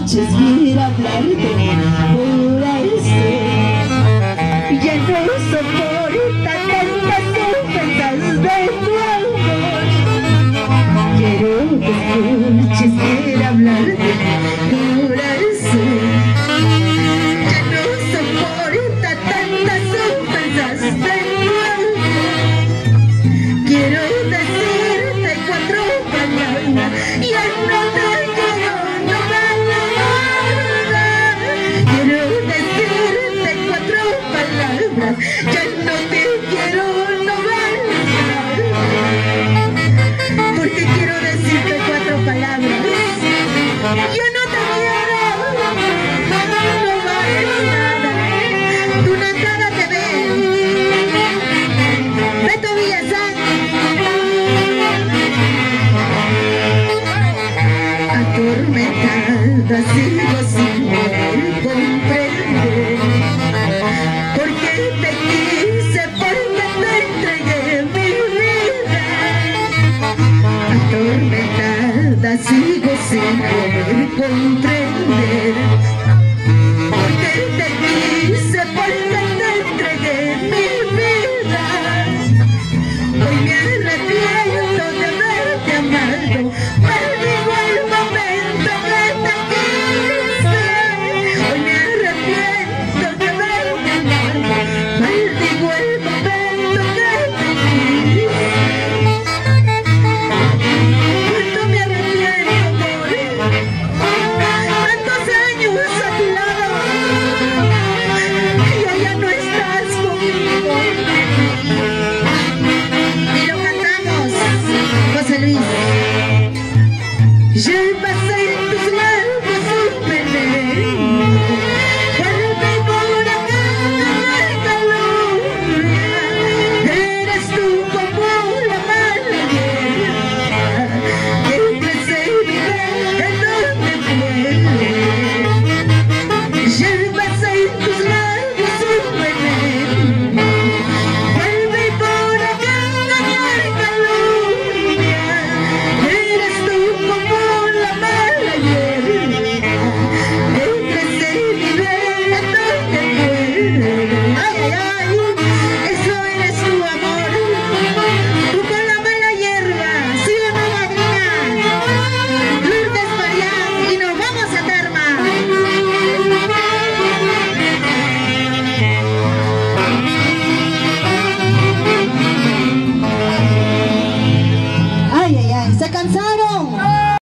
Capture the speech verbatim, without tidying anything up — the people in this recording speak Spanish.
noches quiero hablarte por eso. Ya no soporta tantas ofensas de tu amor. Quiero que escuches, quiero hablarte por eso. Ya no soporta tantas ofensas de tu amor. Quiero decirte cuatro palabras, ya no te quiero, no valora. Quiero decirte cuatro palabras, ya no te quiero, no valora. Porque quiero decirte cuatro palabras, yo no te quiero, no vales nada, tú no nada te ves. Beto Villazán. Atormentada sigo sin poder comprender por qué te quise, por qué te entregué mi vida. Atormentada sigo sin poder comprender